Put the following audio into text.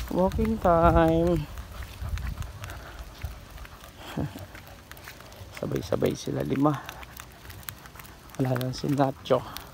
Walking time. Sabay-sabay sila 5. Wala lang si Nacho.